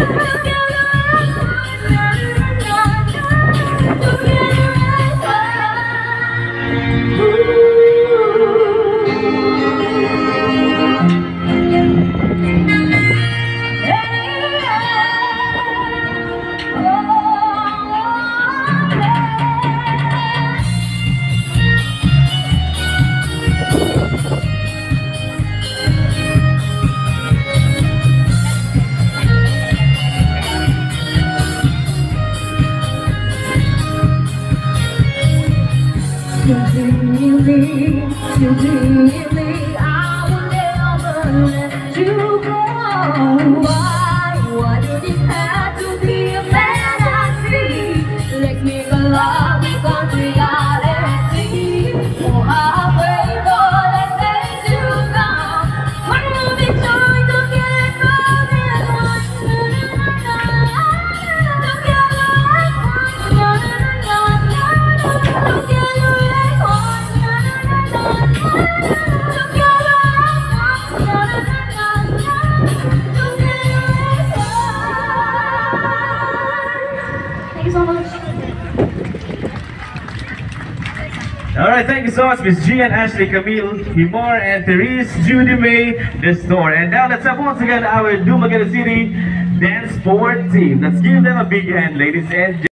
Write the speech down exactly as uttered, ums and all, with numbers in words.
Really, you really, I will never let you go. Why, why do this have to be a fantasy? Let's make a love become reality. Oh, I pray for that day to come when we'll be joined together as one. Together as one. Together as one. Thank you so much. Alright, thank you so much, Miss G and Ashley, Camille, Himor, and Therese, Judy May, the store. And now let's have once again our Dumaguete City Dance Sport team. Let's give them a big hand, ladies and gentlemen.